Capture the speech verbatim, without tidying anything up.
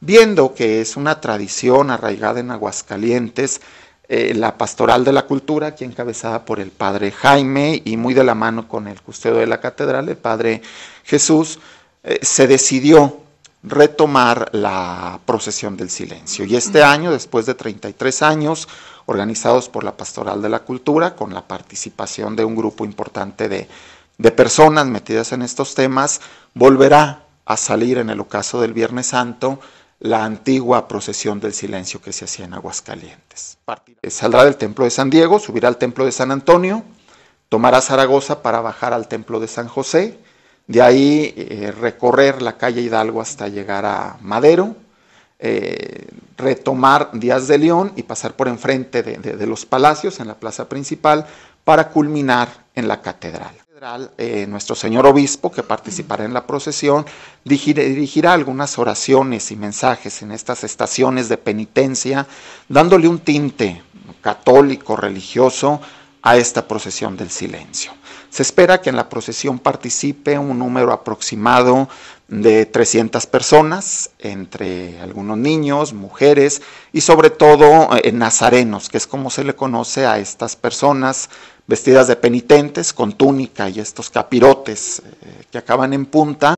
viendo que es una tradición arraigada en Aguascalientes, eh, la Pastoral de la Cultura, aquí encabezada por el padre Jaime y muy de la mano con el custodio de la catedral, el padre Jesús, eh, se decidió retomar la procesión del silencio. Y este año, después de treinta y tres años, organizados por la Pastoral de la Cultura, con la participación de un grupo importante de, de personas metidas en estos temas, volverá a salir en el ocaso del Viernes Santo la antigua procesión del silencio que se hacía en Aguascalientes. Saldrá del templo de San Diego, subirá al templo de San Antonio, tomará Zaragoza para bajar al templo de San José, de ahí eh, recorrer la calle Hidalgo hasta llegar a Madero, eh, retomar Díaz de León y pasar por enfrente de, de, de los palacios en la plaza principal para culminar en la catedral. Eh, nuestro señor obispo, que participará en la procesión, dirigirá, dirigirá algunas oraciones y mensajes en estas estaciones de penitencia, dándole un tinte católico, religioso, a esta procesión del silencio. Se espera que en la procesión participe un número aproximado de trescientas personas, entre algunos niños, mujeres y sobre todo eh, nazarenos, que es como se le conoce a estas personas vestidas de penitentes, con túnica y estos capirotes eh, que acaban en punta.